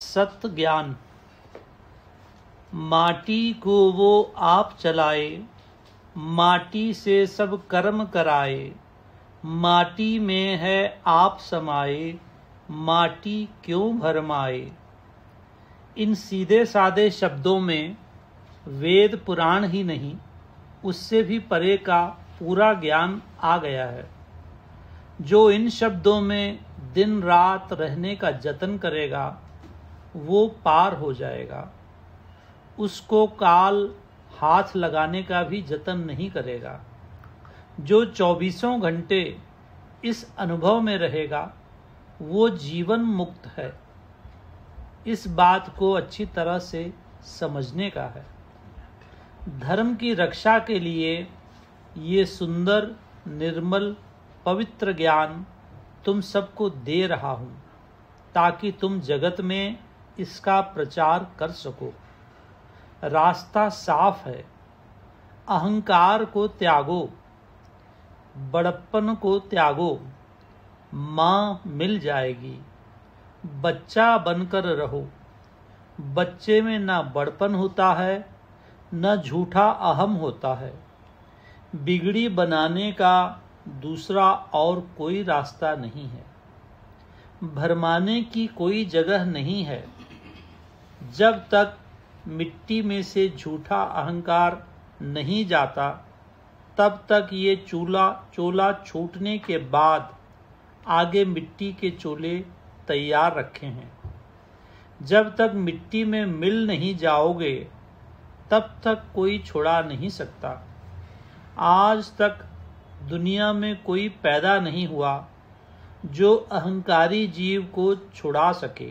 सत्य ज्ञान। माटी को वो आप चलाए, माटी से सब कर्म कराए। माटी में है आप समाए, माटी क्यों भरमाए। इन सीधे साधे शब्दों में वेद पुराण ही नहीं, उससे भी परे का पूरा ज्ञान आ गया है। जो इन शब्दों में दिन रात रहने का जतन करेगा वो पार हो जाएगा। उसको काल हाथ लगाने का भी जतन नहीं करेगा। जो 24 घंटे इस अनुभव में रहेगा वो जीवन मुक्त है। इस बात को अच्छी तरह से समझने का है। धर्म की रक्षा के लिए ये सुंदर निर्मल पवित्र ज्ञान तुम सबको दे रहा हूं, ताकि तुम जगत में इसका प्रचार कर सको। रास्ता साफ है। अहंकार को त्यागो, बड़प्पन को त्यागो, माँ मिल जाएगी। बच्चा बनकर रहो। बच्चे में न बड़पन होता है न झूठा अहम होता है। बिगड़ी बनाने का दूसरा और कोई रास्ता नहीं है। भरमाने की कोई जगह नहीं है। जब तक मिट्टी में से झूठा अहंकार नहीं जाता तब तक ये चोला छूटने के बाद आगे मिट्टी के चोले तैयार रखे हैं। जब तक मिट्टी में मिल नहीं जाओगे तब तक कोई छुड़ा नहीं सकता। आज तक दुनिया में कोई पैदा नहीं हुआ जो अहंकारी जीव को छुड़ा सके।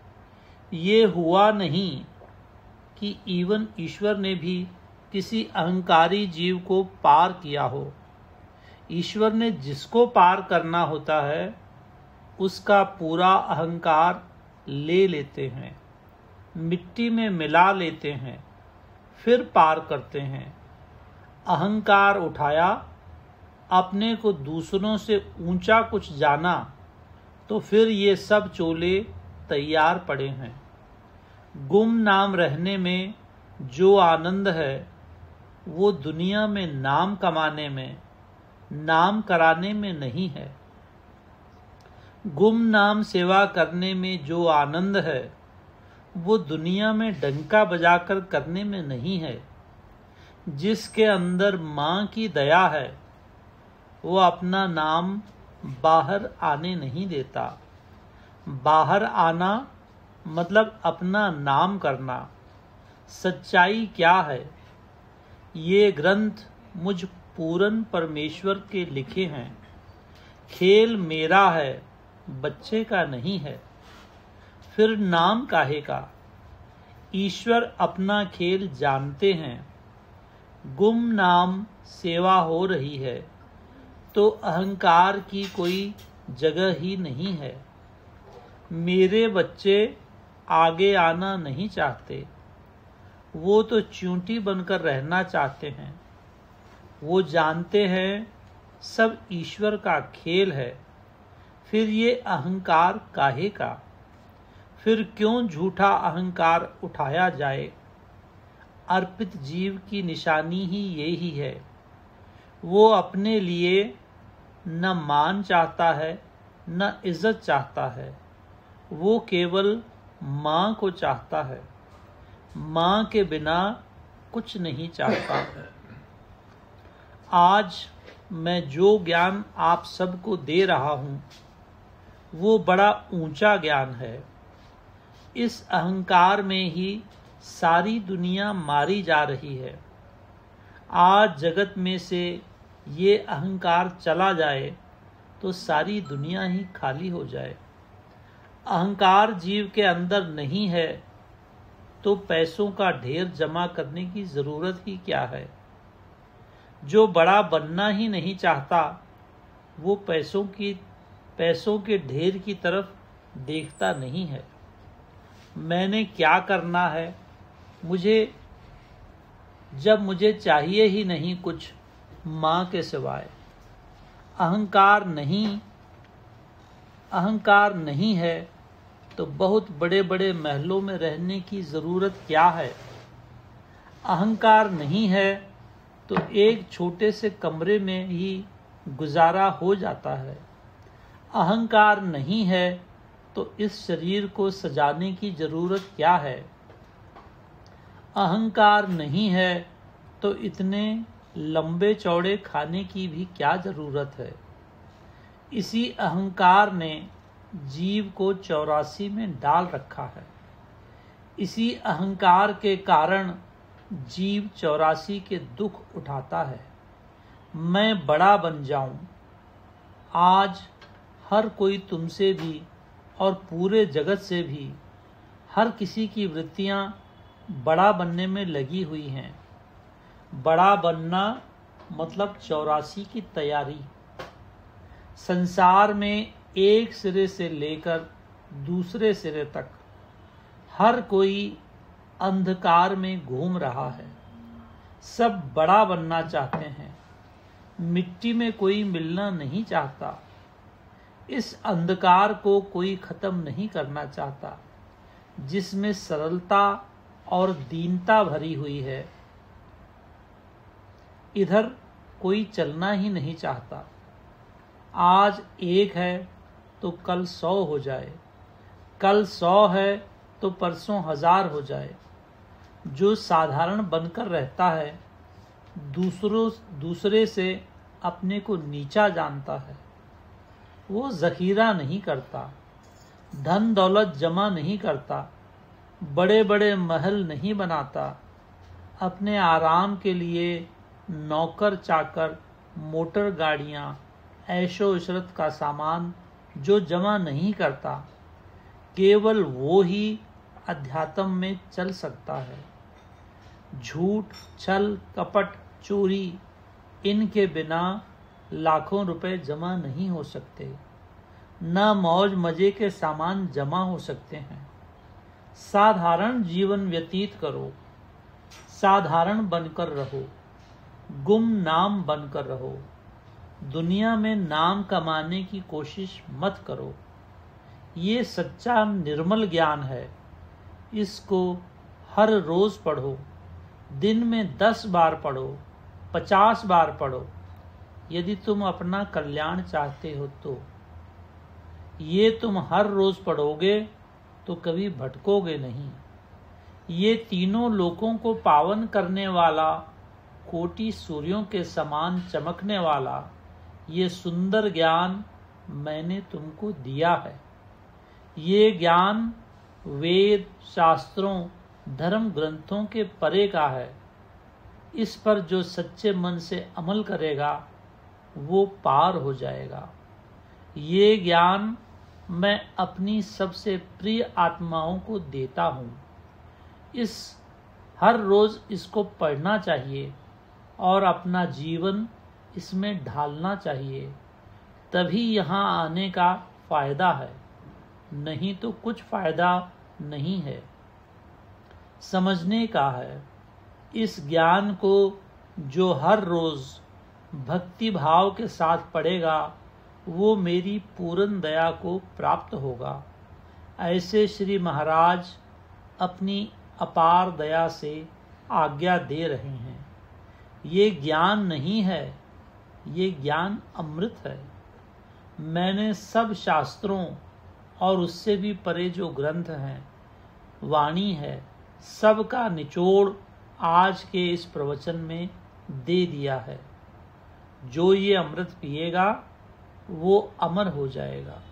ये हुआ नहीं कि इवन ईश्वर ने भी किसी अहंकारी जीव को पार किया हो। ईश्वर ने जिसको पार करना होता है उसका पूरा अहंकार ले लेते हैं, मिट्टी में मिला लेते हैं, फिर पार करते हैं। अहंकार उठाया, अपने को दूसरों से ऊंचा कुछ जाना, तो फिर ये सब चोले तैयार पड़े हैं। गुमनाम रहने में जो आनंद है वो दुनिया में नाम कमाने में, नाम कराने में नहीं है। गुमनाम सेवा करने में जो आनंद है वो दुनिया में डंका बजाकर करने में नहीं है। जिसके अंदर माँ की दया है वो अपना नाम बाहर आने नहीं देता। बाहर आना मतलब अपना नाम करना। सच्चाई क्या है? ये ग्रंथ मुझ पूरन परमेश्वर के लिखे हैं। खेल मेरा है, बच्चे का नहीं है। फिर नाम काहे का? ईश्वर अपना खेल जानते हैं। गुमनाम सेवा हो रही है तो अहंकार की कोई जगह ही नहीं है। मेरे बच्चे आगे आना नहीं चाहते, वो तो चींटी बनकर रहना चाहते हैं। वो जानते हैं सब ईश्वर का खेल है। फिर ये अहंकार काहे का? फिर क्यों झूठा अहंकार उठाया जाए? अर्पित जीव की निशानी ही यही है। वो अपने लिए न मान चाहता है न इज्जत चाहता है। वो केवल माँ को चाहता है। माँ के बिना कुछ नहीं चाहता। आज मैं जो ज्ञान आप सबको दे रहा हूँ वो बड़ा ऊंचा ज्ञान है। इस अहंकार में ही सारी दुनिया मारी जा रही है। आज जगत में से ये अहंकार चला जाए तो सारी दुनिया ही खाली हो जाए। अहंकार जीव के अंदर नहीं है तो पैसों का ढेर जमा करने की जरूरत ही क्या है? जो बड़ा बनना ही नहीं चाहता वो पैसों के ढेर की तरफ देखता नहीं है। मैंने क्या करना है जब मुझे चाहिए ही नहीं कुछ माँ के सिवाय। अहंकार नहीं है तो बहुत बड़े बड़े महलों में रहने की जरूरत क्या है। अहंकार नहीं है तो एक छोटे से कमरे में ही गुजारा हो जाता है। अहंकार नहीं है तो इस शरीर को सजाने की जरूरत क्या है। अहंकार नहीं है तो इतने लंबे चौड़े खाने की भी क्या जरूरत है। इसी अहंकार ने जीव को 84 में डाल रखा है। इसी अहंकार के कारण जीव 84 के दुख उठाता है। मैं बड़ा बन जाऊं। आज हर कोई तुमसे भी और पूरे जगत से भी हर किसी की वृत्तियां बड़ा बनने में लगी हुई हैं। बड़ा बनना मतलब 84 की तैयारी। संसार में एक सिरे से लेकर दूसरे सिरे तक हर कोई अंधकार में घूम रहा है। सब बड़ा बनना चाहते हैं। मिट्टी में कोई मिलना नहीं चाहता। इस अंधकार को कोई खत्म नहीं करना चाहता जिसमें सरलता और दीनता भरी हुई है। इधर कोई चलना ही नहीं चाहता। आज 1 है तो कल 100 हो जाए, कल 100 है तो परसों 1000 हो जाए। जो साधारण बनकर रहता है दूसरे से अपने को नीचा जानता है। वो ज़ख़ीरा नहीं करता, धन दौलत जमा नहीं करता, बड़े बड़े महल नहीं बनाता, अपने आराम के लिए नौकर चाकर, मोटर गाड़ियाँ, ऐशो इशरत का सामान जो जमा नहीं करता, केवल वो ही अध्यात्म में चल सकता है। झूठ, छल, कपट, चोरी, इनके बिना लाखों रुपए जमा नहीं हो सकते। न मौज मजे के सामान जमा हो सकते हैं। साधारण जीवन व्यतीत करो, साधारण बनकर रहो, गुमनाम बनकर रहो। दुनिया में नाम कमाने की कोशिश मत करो। ये सच्चा निर्मल ज्ञान है। इसको हर रोज पढ़ो। दिन में 10 बार पढ़ो, 50 बार पढ़ो, यदि तुम अपना कल्याण चाहते हो तो। ये तुम हर रोज पढ़ोगे तो कभी भटकोगे नहीं। ये तीनों लोकों को पावन करने वाला, कोटि सूर्यों के समान चमकने वाला ये सुंदर ज्ञान मैंने तुमको दिया है। ये ज्ञान वेद, शास्त्रों, धर्म ग्रंथों के परे का है। इस पर जो सच्चे मन से अमल करेगा वो पार हो जाएगा। ये ज्ञान मैं अपनी सबसे प्रिय आत्माओं को देता हूँ। हर रोज इसको पढ़ना चाहिए और अपना जीवन इसमें ढालना चाहिए। तभी यहाँ आने का फायदा है, नहीं तो कुछ फायदा नहीं है। समझने का है। इस ज्ञान को जो हर रोज भक्ति भाव के साथ पढ़ेगा वो मेरी पूर्ण दया को प्राप्त होगा। ऐसे श्री महाराज अपनी अपार दया से आज्ञा दे रहे हैं। ये ज्ञान नहीं है, ये ज्ञान अमृत है। मैंने सब शास्त्रों और उससे भी परे जो ग्रंथ हैं, वाणी है, सबका निचोड़ आज के इस प्रवचन में दे दिया है। जो ये अमृत पिएगा वो अमर हो जाएगा।